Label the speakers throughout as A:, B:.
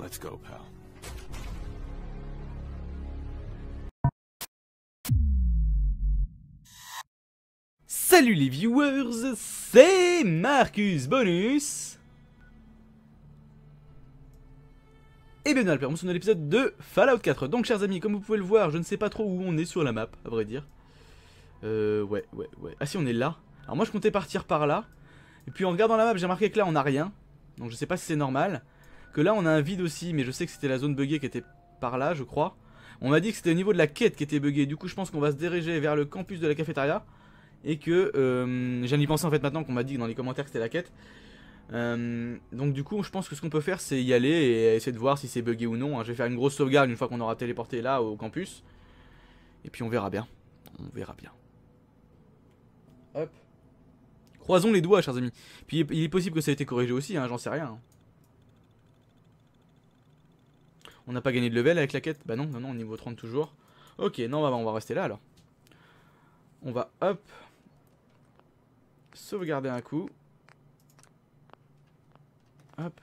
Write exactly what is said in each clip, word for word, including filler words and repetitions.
A: Let's go, pal.
B: Salut les viewers, c'est Marcus Bonus. Et bienvenue à la promotion de l'épisode de Fallout quatre. Donc chers amis, comme vous pouvez le voir, je ne sais pas trop où on est sur la map, à vrai dire. Euh, ouais, ouais, ouais. Ah si, on est là. Alors moi je comptais partir par là. Et puis en regardant la map, j'ai remarqué que là on a rien. Donc je sais pas si c'est normal. Que là on a un vide aussi, mais je sais que c'était la zone buggée qui était par là, je crois. On m'a dit que c'était au niveau de la quête qui était buggée. Du coup je pense qu'on va se diriger vers le campus de la cafétéria. Et que, euh, je viens d'y penser en fait maintenant qu'on m'a dit dans les commentaires que c'était la quête. Euh, donc du coup je pense que ce qu'on peut faire c'est y aller et essayer de voir si c'est buggé ou non. Je vais faire une grosse sauvegarde une fois qu'on aura téléporté là au campus. Et puis on verra bien. On verra bien. Hop. Croisons les doigts chers amis. Puis il est possible que ça ait été corrigé aussi, hein, j'en sais rien. On n'a pas gagné de level avec la quête. Bah non, non, non, niveau trente toujours. Ok, non bah, on va rester là alors. On va hop. Sauvegarder un coup. Hop.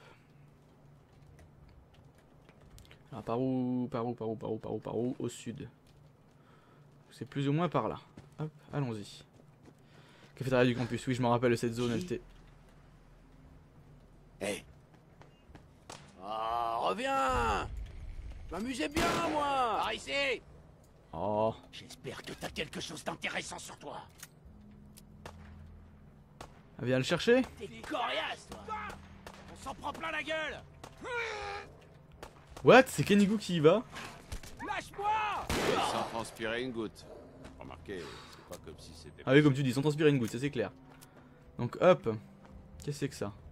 B: Alors par où, par où, par où, par où, par où, par où? Au sud. C'est plus ou moins par là. Hop, allons-y. Cafétéria du campus, oui je me rappelle de cette zone, elle était...
A: Hey. Oh, reviens. Je m'amusais bien, moi. Par ici.
B: Oh.
A: J'espère que t'as quelque chose d'intéressant sur toi.
B: Elle vient le chercher.
A: T'es coriace, toi. On s'en prend plein la gueule.
B: What? C'est Kenigou qui y va?
A: Lâche-moi.
C: Sans transpirer une goutte. Remarquez, c'est pas comme si c'était...
B: Ah oui comme tu dis, sans transpirer une goutte, ça c'est clair. Donc hop. Qu'est-ce que c'est que ça?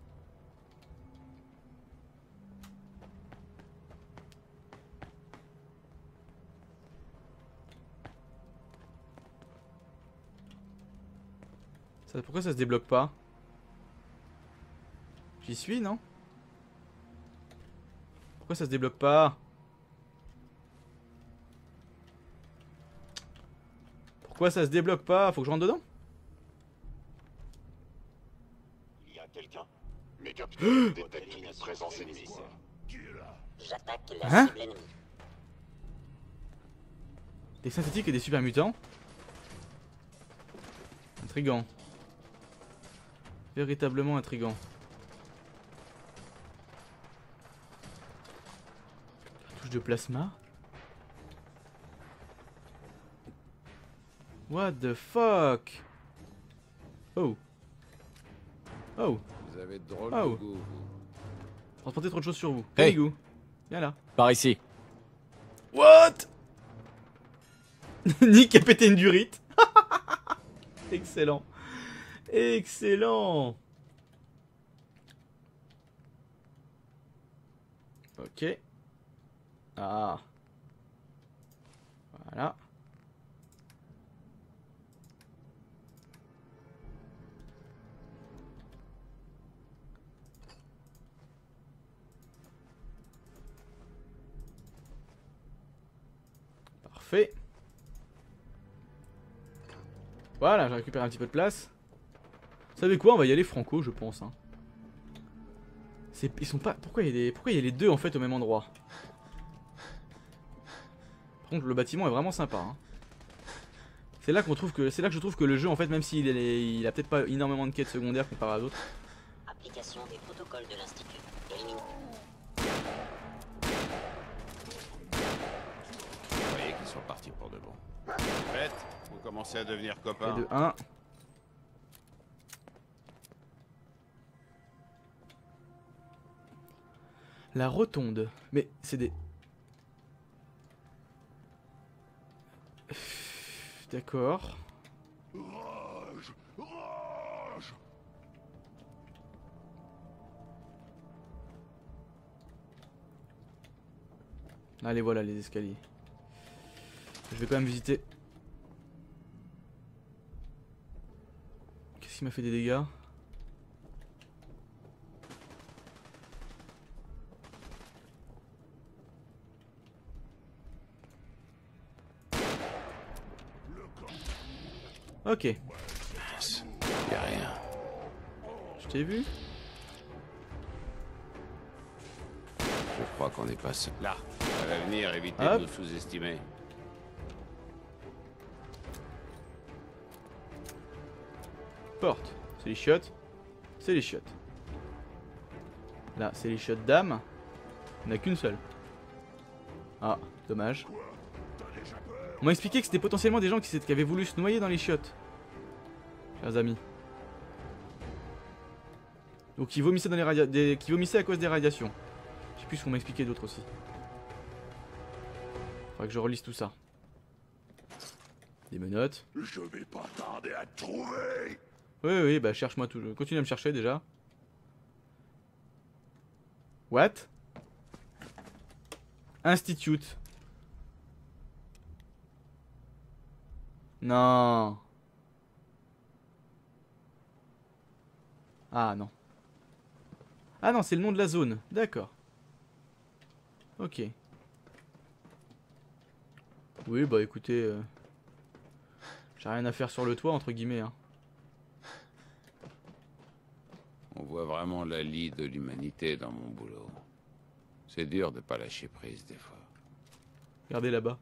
B: Ça, pourquoi ça se débloque pas? J'y suis, non? Pourquoi ça se débloque pas? Pourquoi ça se débloque pas? Faut que je rentre dedans?
D: Il y a quelqu'un. Mes capteurs détectent une présence ennemie.
E: J'attaque la
B: Hein?
E: cible ennemie.
B: Des synthétiques et des super mutants? Intriguant. Véritablement intriguant. Touche de plasma. What the fuck? Oh. Oh.
C: Vous avez de drôles
B: Oh.
C: de goût, vous.
B: Transportez trop de choses sur vous.
F: Hey.
B: Kenigou. Viens là.
F: Par ici.
B: What? Nick a pété une durite. Excellent. Excellent. Ok. Ah. Voilà. Parfait. Voilà, j'ai récupéré un petit peu de place. Vous savez quoi, on va y aller franco, je pense. Hein. Ils sont pas. Pourquoi il y a des. Pourquoi il y a les deux en fait au même endroit? Par contre, le bâtiment est vraiment sympa. Hein. C'est là qu'on trouve que. C'est là que je trouve que le jeu, en fait, même s'il est... il a peut-être pas énormément de quêtes secondaires comparé à d'autres.
E: Application des protocoles de l'Institut. Élimine.
C: Vous voyez qu'ils sont partis pour de bon. Faites, vous commencez à devenir
B: Et
C: copains.
B: de un. La rotonde. Mais c'est des... D'accord.
D: Rage, rage.
B: Allez, voilà les escaliers. Je vais quand même visiter. Qu'est-ce qui m'a fait des dégâts? Ok.
C: Y a rien.
B: Je t'ai vu.
C: Je crois qu'on est passé. Là, à l'avenir, évitez
B: Hop.
C: de nous sous-estimer.
B: Porte. C'est les chiottes. C'est les chiottes. Là, c'est les chiottes d'âme. Il n'y en a qu'une seule. Ah, dommage. On m'a expliqué que c'était potentiellement des gens qui, qui avaient voulu se noyer dans les chiottes. Chers amis. Donc qui vomissaient, dans les radia des... qui vomissaient à cause des radiations. Je sais plus ce qu'on m'a expliqué d'autres aussi. Faudrait que je relise tout ça. Des menottes.
D: Je vais pas tarder à te trouver.
B: Oui, oui, bah cherche-moi tout. Continue à me chercher déjà. What? Institute. Non. Ah non. Ah non, c'est le nom de la zone. D'accord. Ok. Oui, bah écoutez... Euh... J'ai rien à faire sur le toit, entre guillemets. Hein.
C: On voit vraiment la lie de l'humanité dans mon boulot. C'est dur de pas lâcher prise des fois.
B: Regardez là-bas.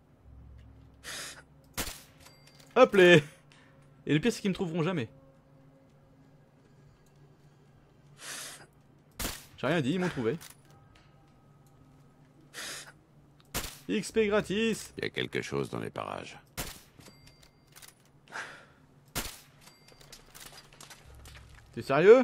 B: Hop les. Et le pire c'est qu'ils me trouveront jamais. J'ai rien dit, ils m'ont trouvé. X P gratis.
C: Il y a quelque chose dans les parages.
B: T'es sérieux?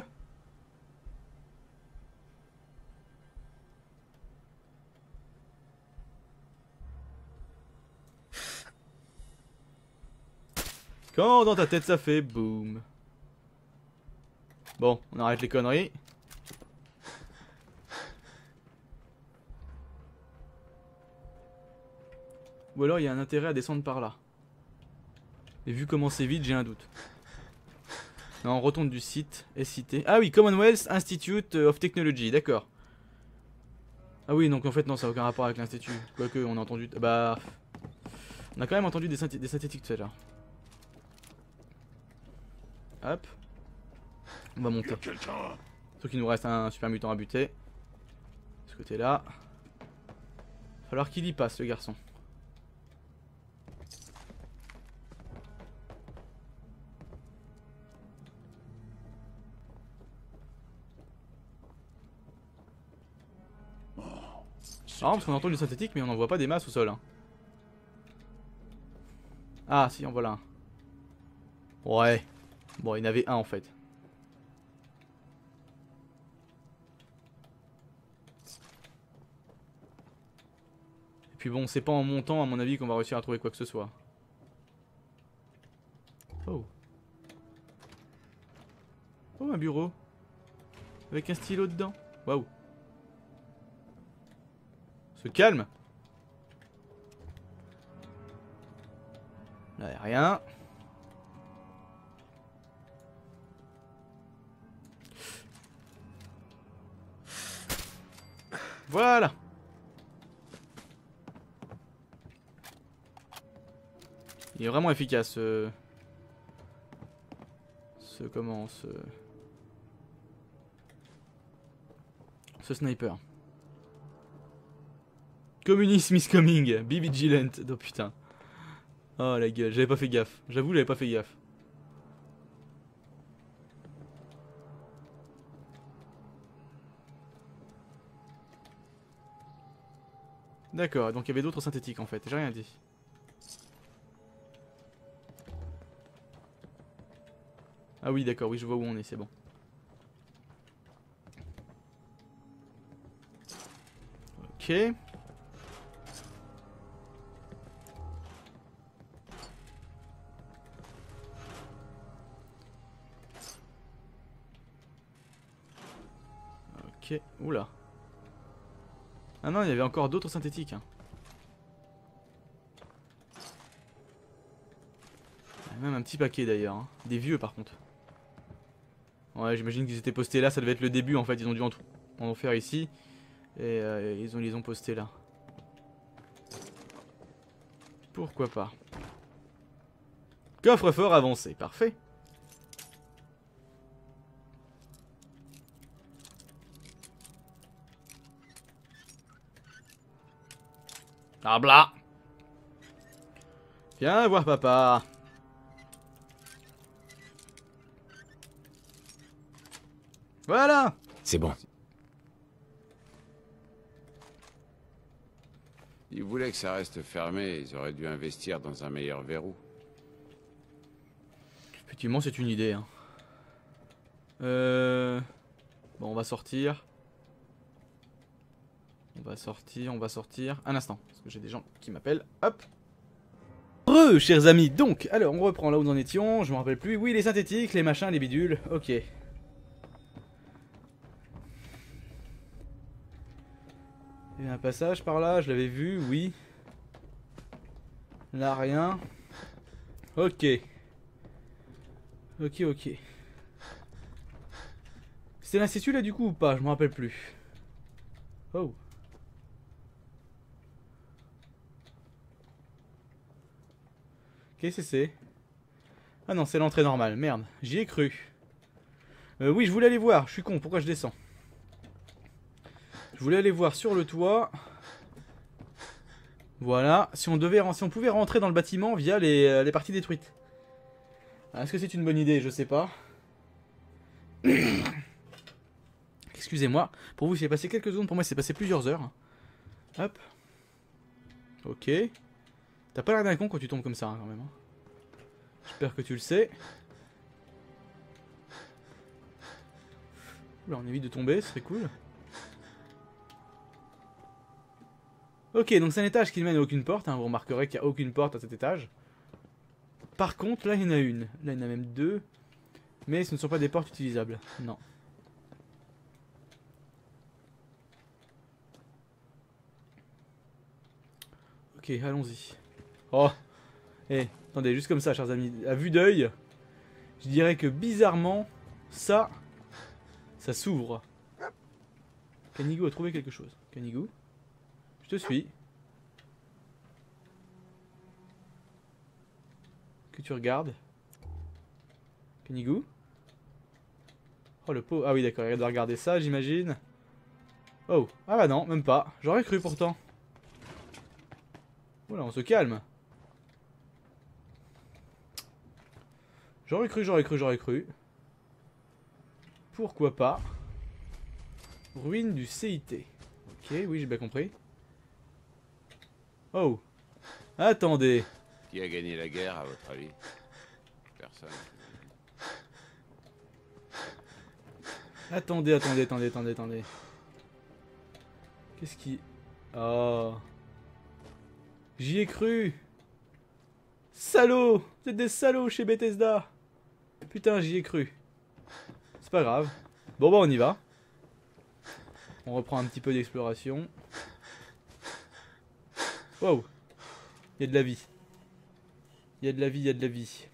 B: Quand dans ta tête ça fait boum. Bon, on arrête les conneries. Ou alors il y a un intérêt à descendre par là. Et vu comment c'est vite, j'ai un doute. Non, on retourne du site. S I T. Ah oui, Commonwealth Institute of Technology, d'accord. Ah oui, donc en fait non, ça n'a aucun rapport avec l'institut. Quoique, on a entendu... Bah... On a quand même entendu des, synth des synthétiques tout à l'heure. Hop. On va monter. Sauf qu'il nous reste un super mutant à buter. De ce côté-là. Falloir qu'il y passe, le garçon. Ah, parce qu'on entend du synthétique, mais on n'en voit pas des masses au sol. Hein. Ah, si, en voilà un. Ouais. Bon, il y en avait un en fait. Et puis bon, c'est pas en montant, à mon avis, qu'on va réussir à trouver quoi que ce soit. Oh. Oh, un bureau. Avec un stylo dedans. Waouh. Se calme. Là, y a rien. Voilà. Il est vraiment efficace ce... Ce comment ce... Ce sniper. Communism is coming, be vigilant. Oh putain. Oh la gueule, j'avais pas fait gaffe. J'avoue, j'avais pas fait gaffe. D'accord, donc il y avait d'autres synthétiques en fait, j'ai rien dit. Ah oui, d'accord, oui, je vois où on est, c'est bon. Ok. Ok, oula. Ah non, il y avait encore d'autres synthétiques. Hein. Il y a même un petit paquet d'ailleurs. Hein. Des vieux par contre. Ouais, j'imagine qu'ils étaient postés là, ça devait être le début en fait. Ils ont dû en, en faire ici. Et euh, ils, ont, ils les ont postés là. Pourquoi pas. Coffre-fort avancé, parfait. Ah bla. Viens voir papa. Voilà.
F: C'est bon.
C: Ils voulaient que ça reste fermé, ils auraient dû investir dans un meilleur verrou.
B: Effectivement, c'est une idée. Hein. Euh... Bon, on va sortir. On va sortir, on va sortir. Un instant, parce que j'ai des gens qui m'appellent. Hop. Re, chers amis. Donc, alors, on reprend là où nous en étions. Je me rappelle plus. Oui, les synthétiques, les machins, les bidules. Ok. Il y a un passage par là, je l'avais vu, oui. Là, rien. Ok. Ok, ok. C'est l'institut là du coup ou pas? Je me rappelle plus. Oh. Qu'est-ce que c'est? Ah non, c'est l'entrée normale. Merde, j'y ai cru. Euh, oui, je voulais aller voir. Je suis con, pourquoi je descends? Je voulais aller voir sur le toit. Voilà, si on devait, si on pouvait rentrer dans le bâtiment via les, les parties détruites. Est-ce que c'est une bonne idée? Je sais pas. Excusez-moi. Pour vous, il s'est passé quelques secondes. Pour moi, il s'est passé plusieurs heures. Hop. Ok. T'as pas l'air d'un con quand tu tombes comme ça, hein, quand même. Hein. J'espère que tu le sais. Là, on évite de tomber, ce serait cool. Ok, donc c'est un étage qui ne mène à aucune porte. Hein. Vous remarquerez qu'il n'y a aucune porte à cet étage. Par contre, là, il y en a une. Là, il y en a même deux. Mais ce ne sont pas des portes utilisables. Non. Ok, allons-y. Oh. Eh, attendez, juste comme ça, chers amis. À vue d'œil, je dirais que bizarrement, ça, ça s'ouvre. Canigo a trouvé quelque chose. Canigo, je te suis. Que tu regardes. Canigo. Oh le pot. Ah oui d'accord, il doit regarder ça j'imagine. Oh. Ah bah non, même pas. J'aurais cru pourtant. Oula, on se calme. J'aurais cru, j'aurais cru, j'aurais cru. Pourquoi pas. Ruine du C I T. Ok, oui j'ai bien compris. Oh. Attendez.
C: Qui a gagné la guerre, à votre avis? Personne.
B: Attendez, attendez, attendez, attendez, attendez. Qu'est-ce qui... Oh. J'y ai cru. Salaud. Vous êtes des salauds chez Bethesda. Putain, j'y ai cru. C'est pas grave. Bon bah on y va. On reprend un petit peu d'exploration. Wow. Il y a de la vie. Il y a de la vie, il y a de la vie.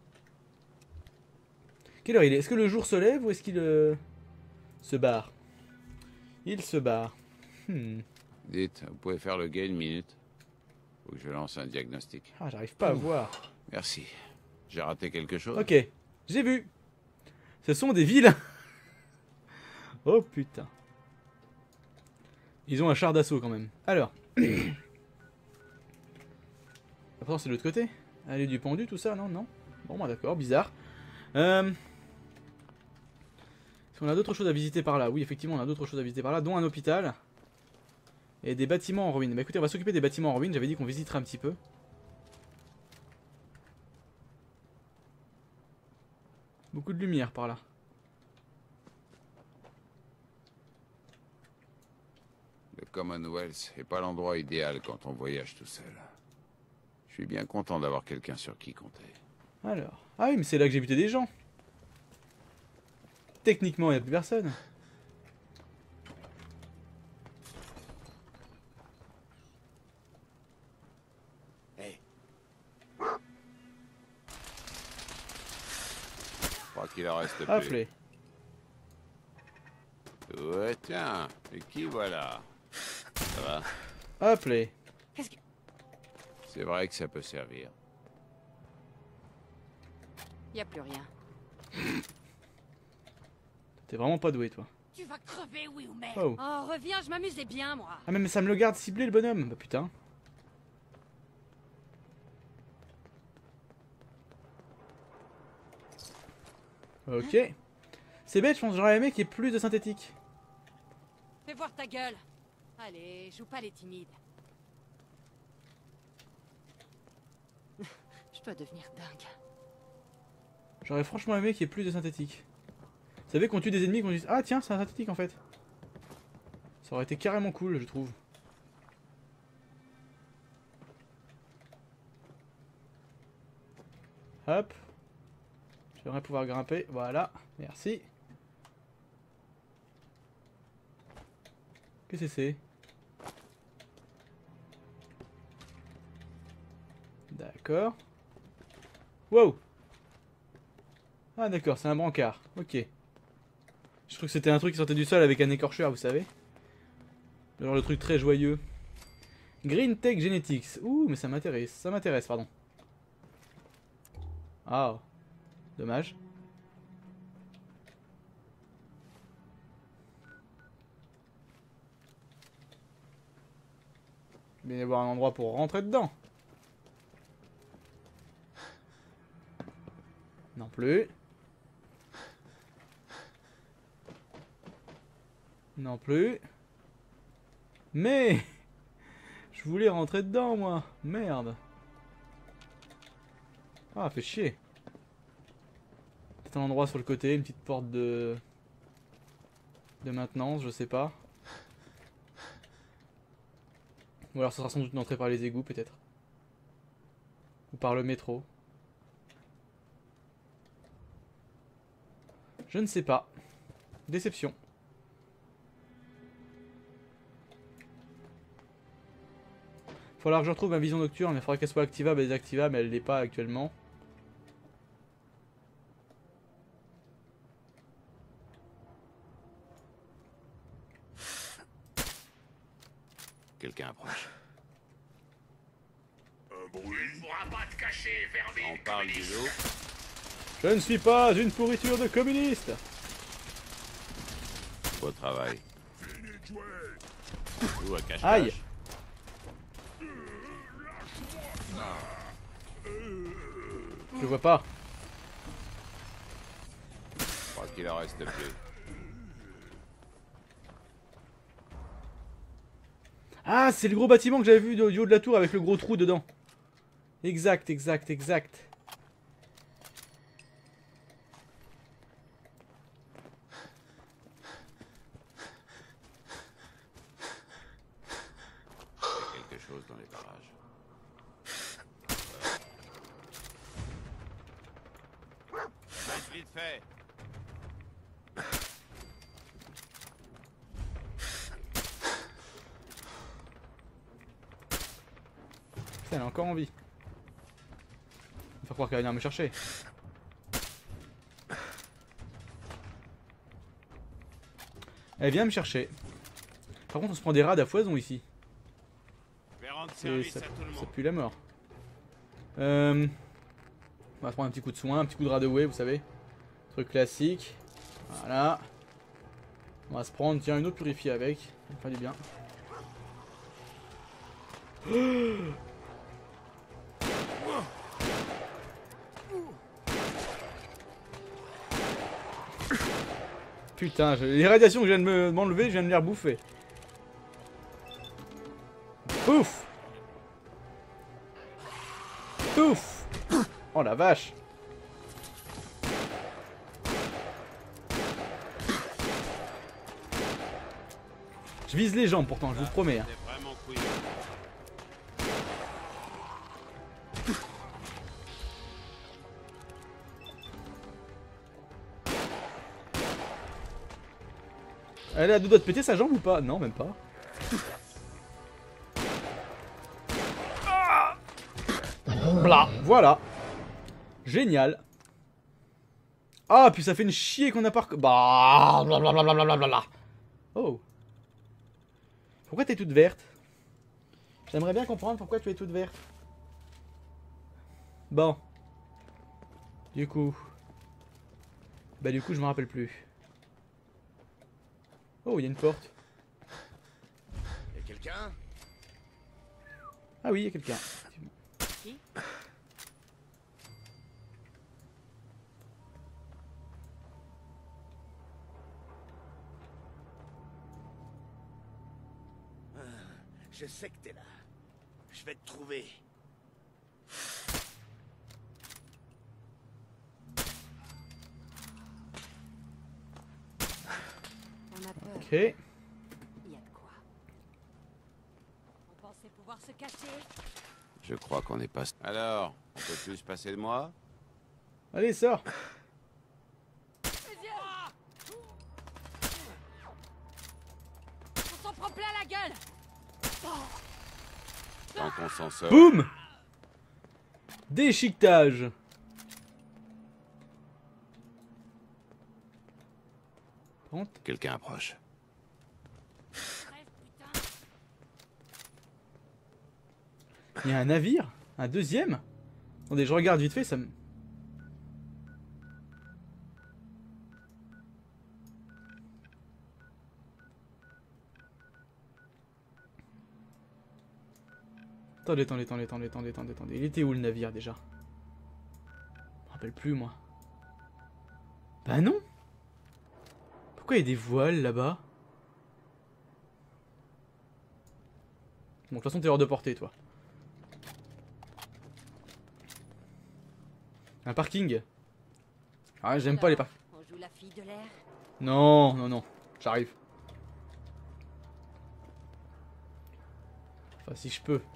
B: Quelle heure il est? Est-ce que le jour se lève ou est-ce qu'il euh, se barre? Il se barre. Hmm.
C: Dites, vous pouvez faire le gay une minute? Faut que je lance un diagnostic.
B: Ah, j'arrive pas à voir.
C: Merci. J'ai raté quelque chose?
B: Ok, j'ai vu. Ce sont des vilains. Oh putain. Ils ont un char d'assaut quand même. Alors. Après c'est de l'autre côté. Allez du pendu tout ça, non? Non. Bon bah d'accord, bizarre. Euh... Est-ce qu'on a d'autres choses à visiter par là? Oui effectivement on a d'autres choses à visiter par là, dont un hôpital. Et des bâtiments en ruine. Bah écoutez on va s'occuper des bâtiments en ruine, j'avais dit qu'on visiterait un petit peu. Beaucoup de lumière par là.
C: Le Commonwealth est pas l'endroit idéal quand on voyage tout seul. Je suis bien content d'avoir quelqu'un sur qui compter.
B: Alors. Ah oui mais c'est là que j'ai buté des gens. Techniquement il n'y a plus personne.
C: Hey. Je crois qu'il en reste plus.
B: Afflé.
C: Ouais tiens, et qui voilà? Ça va?
B: Appelé.
C: C'est vrai que ça peut servir.
G: Y a plus rien.
B: T'es vraiment pas doué toi.
G: Tu vas crever, oui ou merde.
B: Oh.
G: Oh, reviens, je m'amusais bien, moi.
B: Ah mais ça me le garde ciblé le bonhomme. Bah putain. Ok. C'est bête, je pense que j'aurais aimé qu'il y ait plus de synthétique.
F: Fais voir ta gueule. Allez, joue pas les timides. Je dois devenir dingue.
B: J'aurais franchement aimé qu'il y ait plus de synthétique. Vous savez qu'on tue des ennemis qu'on dit ah tiens c'est un synthétique en fait. Ça aurait été carrément cool je trouve. Hop. J'aimerais pouvoir grimper. Voilà. Merci. Qu'est-ce que c'est? D'accord. Wow. Ah d'accord, c'est un brancard. Ok. Je trouve que c'était un truc qui sortait du sol avec un écorcheur, vous savez. Genre le truc très joyeux. Green Tech Genetics. Ouh, mais ça m'intéresse. Ça m'intéresse, pardon. Ah. Dommage. Il va y avoir un endroit pour rentrer dedans. Non plus. Non plus. Mais je voulais rentrer dedans moi. Merde. Ah, fait chier. Peut-être un endroit sur le côté, une petite porte de de maintenance, je sais pas. Ou alors ça sera sans doute une entrée par les égouts peut-être. Ou par le métro. Je ne sais pas. Déception. Il faudra que je retrouve ma vision nocturne, mais il faudra qu'elle soit activable et désactivable, mais elle l'est pas actuellement.
C: Quelqu'un approche.
D: Un bruit. Tu ne pourras pas te cacher, vermine.
C: On parle du zoo.
B: Je ne suis pas une pourriture de communiste.
C: Beau travail.
D: Fini de jouer.
C: Ou à cache-cache.
B: Aïe. Je le vois pas.
C: Je crois qu'il en reste plus.
B: Ah, c'est le gros bâtiment que j'avais vu du haut de la tour avec le gros trou dedans. Exact, exact, exact.
C: Il y a quelque chose dans les parages. Faites vite fait.
B: Putain, elle a encore envie. Il faut croire qu'elle va venir me chercher. Elle vient me chercher. Par contre, on se prend des rats à foison ici. C'est ça, ça pue la mort. Euh, on va prendre un petit coup de soin, un petit coup de Radaway, vous savez. Truc classique. Voilà. On va se prendre, tiens, une eau purifiée avec. Ça va faire du bien. Putain, je- les radiations que je viens de me- m'enlever, je viens de les rebouffer. Pouf! Pouf! Oh la vache! Je vise les jambes pourtant, je vous promets. Hein.
C: C'est vraiment couillon.
B: Elle a deux doigts de péter sa jambe ou pas? Non, même pas. Blah, voilà. Génial. Ah, puis ça fait une chier qu'on a pas... rec- Bah... blablabla. Oh. Pourquoi t'es toute verte? J'aimerais bien comprendre pourquoi tu es toute verte. Bon. Du coup... Bah du coup, je me rappelle plus. Oh, il y a une porte.
A: Y'a quelqu'un?
B: Ah oui, il y a quelqu'un.
F: Qui?
A: Je sais que t'es là. Je vais te trouver.
F: On a peur.
B: Ok.
F: Il y a de quoi. On pensait pouvoir se cacher.
C: Je crois qu'on est pas... Alors, on peut plus se passer de moi?
B: Allez, sors.
F: On s'en prend plein la gueule.
C: Tant qu'on s'en sort...
B: Boum. Déchiquetage. Par contre,
C: Quelqu'un approche.
F: Bref, putain.
B: il y a un navire. Un deuxième. Attendez, je regarde vite fait, ça me... Attendez, attendez, attendez, attendez, attendez, attendez, attendez. Il était où le navire déjà? Je me rappelle plus moi. Bah non. Pourquoi il y a des voiles là-bas? Bon, de toute façon, t'es hors de portée, toi. Un parking. Ah, j'aime pas les parkings.
F: On joue la fille de l'air.
B: Non, non, non. J'arrive. Enfin, si je peux.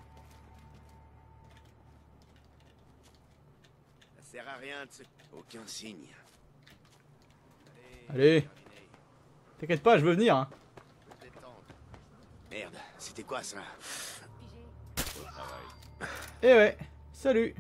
A: Ça sert à rien de se... Aucun signe.
B: Allez. T'inquiète pas, je veux venir. Hein.
A: Merde, c'était quoi ça?
B: Eh ouais. Salut.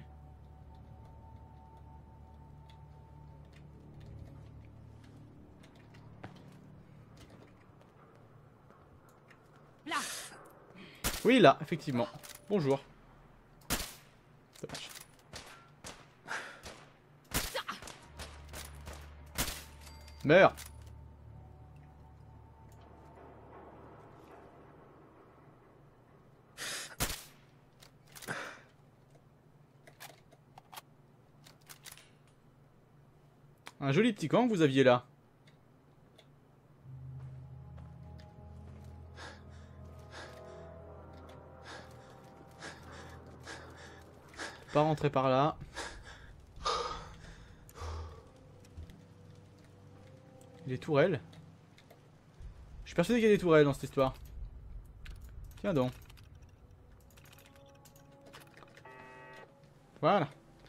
F: Là.
B: Oui, là, effectivement. Bonjour. Dommage. Meurs. Un joli petit camp que vous aviez là. Pas rentrer par là. Les tourelles. Je suis persuadé qu'il y a des tourelles dans cette histoire. Tiens donc. Voilà.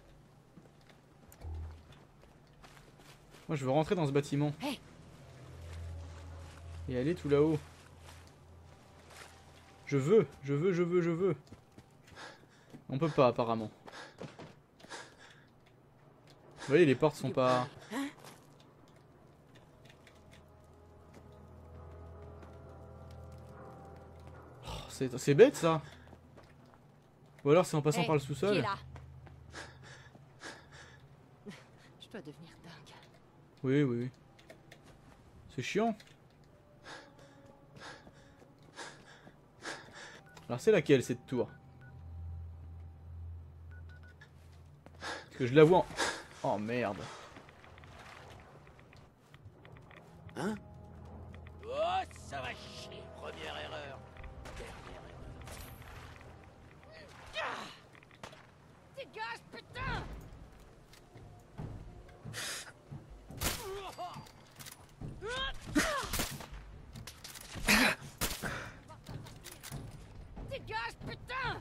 B: Moi je veux rentrer dans ce bâtiment.
F: Hey.
B: Et aller tout là-haut. Je veux, je veux, je veux, je veux. On peut pas apparemment. Vous voyez, les portes sont pas... Oh, c'est bête ça. Ou alors c'est en passant
F: Hey,
B: par le
F: qui est
B: sous-sol.
F: là? Je dois devenir dingue.
B: Oui, oui, oui. C'est chiant. Alors c'est laquelle cette tour? Parce que je la vois en... Oh merde.
A: Hein?
G: Oh, ça va chier. Première erreur. Dernière erreur.
F: Dégage, putain! Dégage, putain!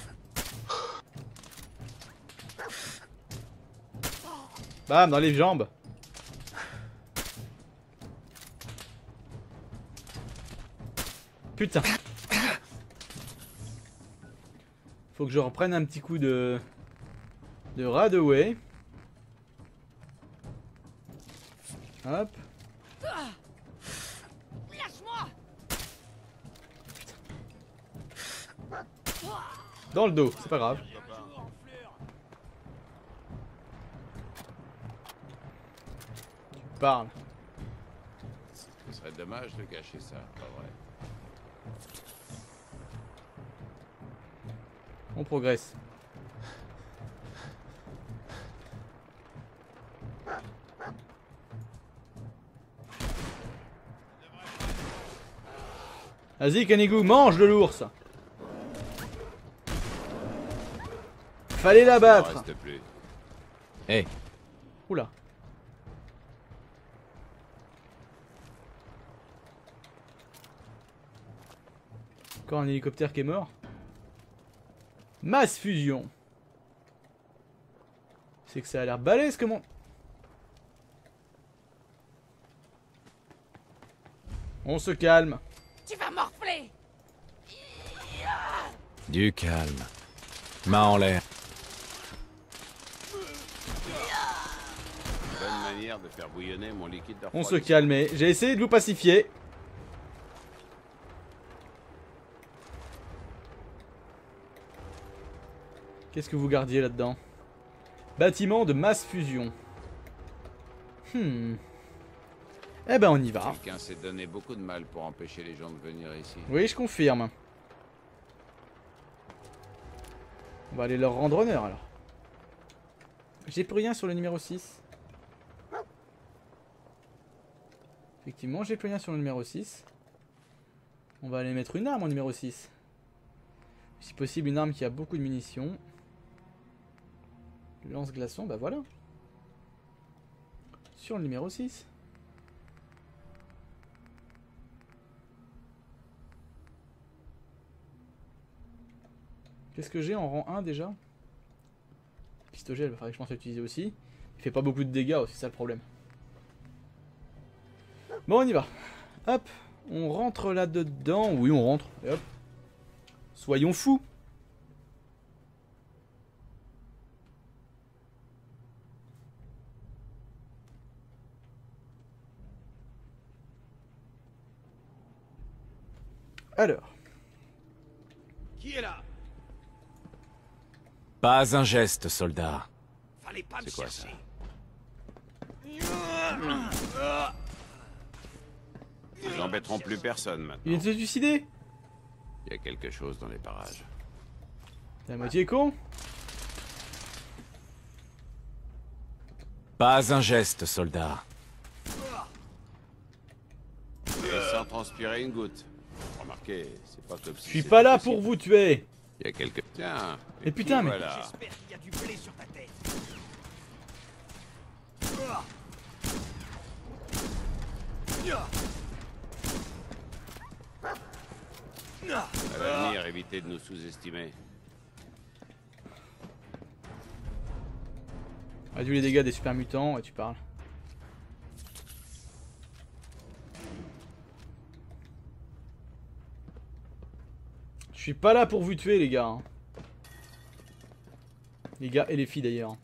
B: Bam, dans les jambes. Putain. Faut que je reprenne un petit coup de... De Radaway. Hop.
F: Lâche-moi!
B: Dans le dos, c'est pas grave. Tu parles.
C: Ce serait dommage de cacher ça, pas vrai?
B: On progresse. Vas-y, Kanigou, mange de l'ours. Fallait la
C: Ça
B: battre.
C: reste plus.
H: Hé,
B: Oula. Encore un hélicoptère qui est mort. Masse fusion. C'est que ça a l'air balèze comment. On se calme.
F: Tu vas morfler.
H: du calme. Main en l'air.
C: Bonne manière de faire bouillonner mon liquide de
B: On se calme. J'ai essayé de vous pacifier. Qu'est-ce que vous gardiez là-dedans? Bâtiment de masse fusion. Hmm. Eh ben on y va.
C: Quelqu'un s'est donné beaucoup de mal pour empêcher les gens de venir ici.
B: Oui, je confirme. On va aller leur rendre honneur alors. J'ai plus rien sur le numéro six. Effectivement, j'ai plus rien sur le numéro six. On va aller mettre une arme au numéro six. Si possible, une arme qui a beaucoup de munitions. Lance-glaçon, bah voilà. Sur le numéro six. Qu'est-ce que j'ai en rang un déjà? Pistolet, il va falloir que je pense l'utiliser aussi. Il fait pas beaucoup de dégâts, c'est ça le problème. Bon, on y va. Hop, on rentre là-dedans. Oui, on rentre. Et hop. Soyons fous. Alors.
G: Qui est là?
H: Pas un geste, soldat.
G: Fallait pas me
C: C'est quoi
G: chercher.
C: Ils embêteront plus personne
B: Il
C: maintenant.
B: vient de se suicider.
C: Il y a quelque chose dans les parages.
B: T'es à moitié con.
H: Pas un geste, soldat.
C: Et sans transpirer une goutte. Remarquez, c'est pas comme si
B: Je suis
C: c'était
B: pas là
C: possible.
B: pour vous tuer.
C: Il y a quelque... Tiens.
B: Mais putain,
C: puis
B: mais-
C: voilà.
G: J'espère qu'il y a du blé sur ta tête.
C: À l'avenir, évitez de nous sous-estimer.
B: Réduis les dégâts des super mutants et tu parles. Je suis pas là pour vous tuer les gars. hein. Les gars et les filles d'ailleurs.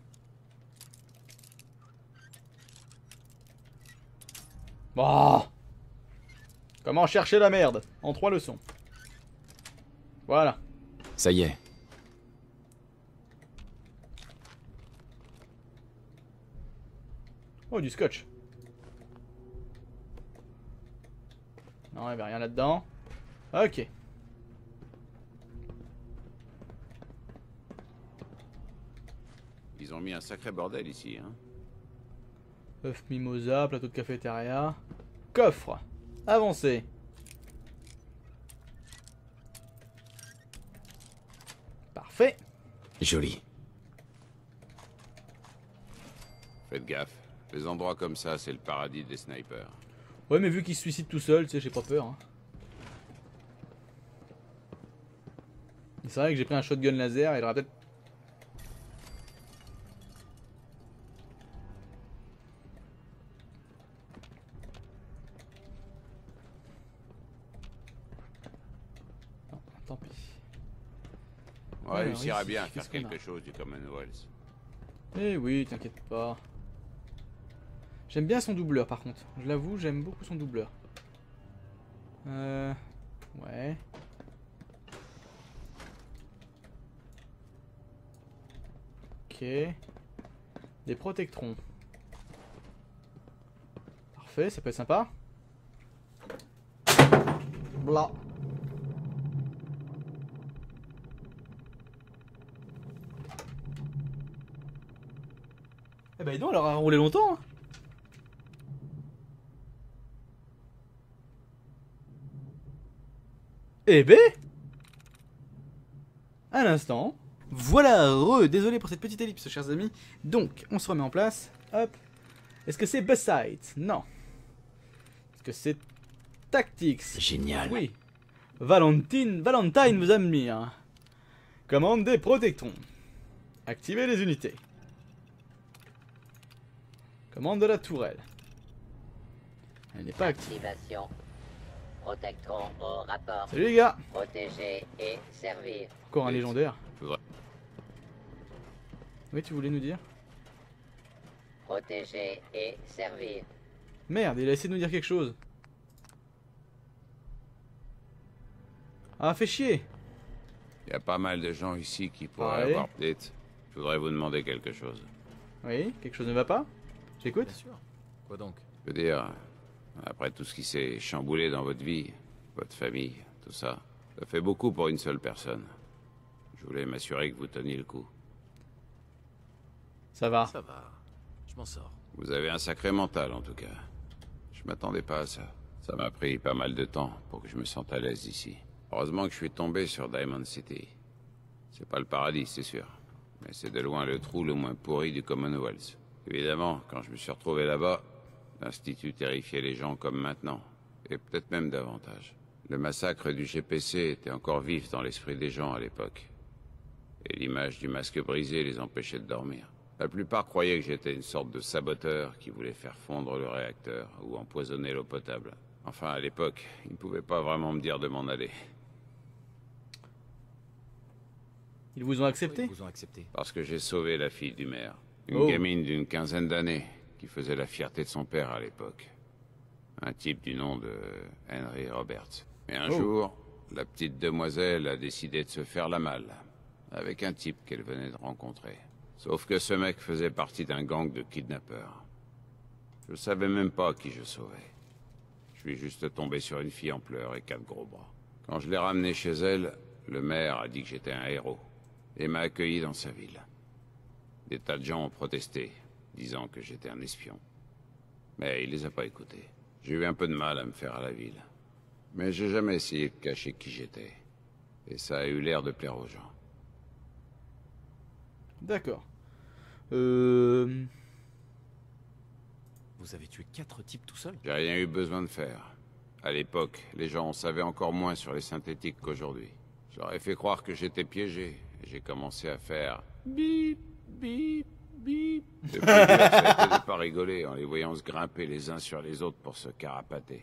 B: Oh Comment chercher la merde en trois leçons. Voilà.
H: Ça y est.
B: Oh, du scotch. Non, il n'y avait rien là-dedans. Ok.
C: Ils ont mis un sacré bordel ici, hein.
B: œuf mimosa, plateau de cafétéria. Coffre. Avancez. Parfait.
H: Joli.
C: Faites gaffe. Les endroits comme ça, c'est le paradis des snipers.
B: Ouais, mais vu qu'il se suicide tout seul, tu sais, j'ai pas peur. Hein. C'est vrai que j'ai pris un shotgun laser et il aura peut-être... Non, tant pis.
C: On
B: Ouais,
C: réussira
B: ici,
C: bien à
B: qu'est-ce
C: faire
B: qu'on a
C: quelque chose du Commonwealth.
B: Eh oui, t'inquiète pas. J'aime bien son doubleur par contre. Je l'avoue, j'aime beaucoup son doubleur. Euh... Ouais. Ok. Des protectrons. Parfait, ça peut être sympa. Blah. Eh ben dis donc, elle aura roulé longtemps. Hein. Eh ben, à l'instant, Voilà, re, désolé pour cette petite ellipse, chers amis. Donc, on se remet en place. Hop. Est-ce que c'est Beside? Non. Est-ce que c'est Tactics?
H: Génial.
B: Oui. Valentine, Valentine vous admire. Commande des protectrons. Activez les unités. Commande de la tourelle. Elle n'est pas active.
E: Activation. Protectron au rapport.
B: Salut les gars.
E: Protéger et servir.
B: Encore un légendaire.
C: Faudrait-
B: Oui, tu voulais nous dire?
E: Protéger et servir.
B: Merde, il a essayé de nous dire quelque chose. Ah, fait chier.
C: Il y a pas mal de gens ici qui pourraient
B: Ouais.
C: avoir... Dites, je voudrais vous demander quelque chose.
B: Oui, quelque chose ne va pas? J'écoute.
H: Bien sûr. Quoi donc?
C: Je veux dire, après tout ce qui s'est chamboulé dans votre vie, votre famille, tout ça, ça fait beaucoup pour une seule personne. Je voulais m'assurer que vous teniez le coup.
B: Ça va.
H: Ça va. Je m'en sors.
C: Vous avez un sacré mental, en tout cas. Je m'attendais pas à ça. Ça m'a pris pas mal de temps pour que je me sente à l'aise ici. Heureusement que je suis tombé sur Diamond City. C'est pas le paradis, c'est sûr. Mais c'est de loin le trou le moins pourri du Commonwealth. Évidemment, quand je me suis retrouvé là-bas, l'Institut terrifiait les gens comme maintenant. Et peut-être même davantage. Le massacre du G P C était encore vif dans l'esprit des gens à l'époque. Et l'image du masque brisé les empêchait de dormir. La plupart croyaient que j'étais une sorte de saboteur qui voulait faire fondre le réacteur ou empoisonner l'eau potable. Enfin, à l'époque, ils ne pouvaient pas vraiment me dire de m'en aller.
B: Ils vous ont accepté?
H: Ils vous ont accepté.
C: Parce que j'ai sauvé la fille du maire. Une
B: Oh.
C: gamine d'une quinzaine d'années qui faisait la fierté de son père à l'époque. Un type du nom de Henry Roberts. Et un
B: Oh.
C: jour, la petite demoiselle a décidé de se faire la malle avec un type qu'elle venait de rencontrer. Sauf que ce mec faisait partie d'un gang de kidnappeurs. Je savais même pas qui je sauvais. Je suis juste tombé sur une fille en pleurs et quatre gros bras. Quand je l'ai ramenée chez elle, le maire a dit que j'étais un héros et m'a accueilli dans sa ville. Des tas de gens ont protesté, disant que j'étais un espion. Mais il les a pas écoutés. J'ai eu un peu de mal à me faire à la ville. Mais j'ai jamais essayé de cacher qui j'étais. Et ça a eu l'air de plaire aux gens.
B: D'accord. Euh...
H: Vous avez tué quatre types tout seul?
C: J'ai rien eu besoin de faire. À l'époque, les gens en savaient encore moins sur les synthétiques qu'aujourd'hui. Je leur ai fait croire que j'étais piégé. Et j'ai commencé à faire bip, bip, bip. Le plus dur, ça a été de pas rigoler en les voyant se grimper les uns sur les autres pour se carapater.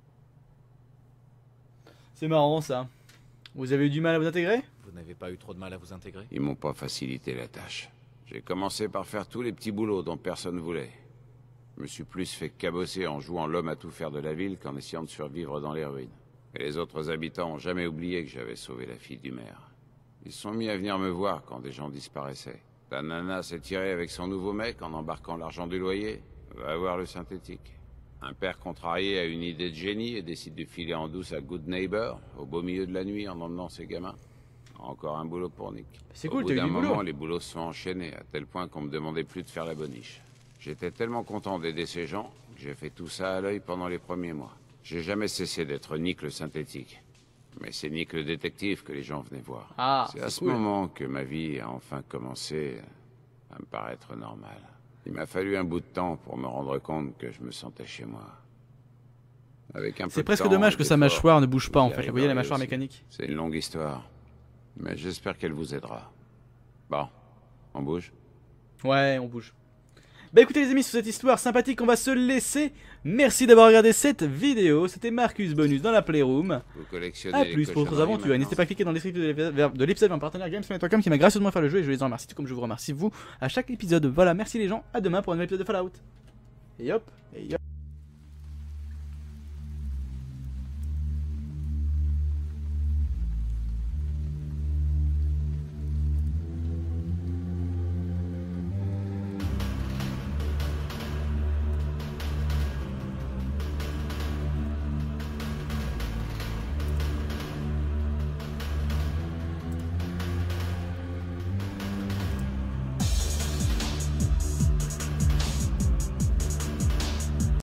B: C'est marrant ça. Vous avez eu du mal à vous intégrer?
H: Vous n'avez pas eu trop de mal à vous intégrer?
C: Ils m'ont pas facilité la tâche. J'ai commencé par faire tous les petits boulots dont personne voulait. Je me suis plus fait cabosser en jouant l'homme à tout faire de la ville qu'en essayant de survivre dans les ruines. Et les autres habitants ont jamais oublié que j'avais sauvé la fille du maire. Ils se sont mis à venir me voir quand des gens disparaissaient. La nana s'est tirée avec son nouveau mec en embarquant l'argent du loyer. Va voir le synthétique. Un père contrarié a une idée de génie et décide de filer en douce à Good Neighbor, au beau milieu de la nuit en emmenant ses gamins. Encore un boulot pour Nick.
B: C'est
C: Au
B: cool,
C: bout
B: t'as eu
C: d'un
B: du boulot.
C: moment, les boulots se sont enchaînés, à tel point qu'on me demandait plus de faire la boniche. J'étais tellement content d'aider ces gens que j'ai fait tout ça à l'œil pendant les premiers mois. J'ai jamais cessé d'être Nick le synthétique. Mais c'est Nick le détective que les gens venaient voir.
B: Ah,
C: c'est à
B: c'est
C: ce
B: cool.
C: moment que ma vie a enfin commencé à me paraître normale. Il m'a fallu un bout de temps pour me rendre compte que je me sentais chez moi. Avec un peu
B: C'est
C: de
B: presque
C: temps
B: dommage
C: et
B: que sa
C: d'effort,
B: mâchoire ne bouge pas en
C: j'y
B: fait. Vous voyez la
C: arriverai
B: mâchoire
C: aussi.
B: mécanique?
C: C'est une longue histoire. Mais j'espère qu'elle vous aidera. Bon, on bouge.
B: Ouais, on bouge. Bah écoutez les amis, sur cette histoire sympathique, on va se laisser. Merci d'avoir regardé cette vidéo. C'était Marcus Bonus dans la Playroom.
C: Vous collectionnez
B: A
C: les
B: plus pour d'autres
C: cochonneries
B: aventures. Et N'hésitez
C: maintenant.
B: pas à cliquer dans le descriptif de l'épisode de mon partenaire Games point com qui m'a gracieusement fait le jeu et je les en remercie tout comme je vous remercie vous à chaque épisode. Voilà, merci les gens. À demain pour un nouvel épisode de Fallout. Et hop, et hop.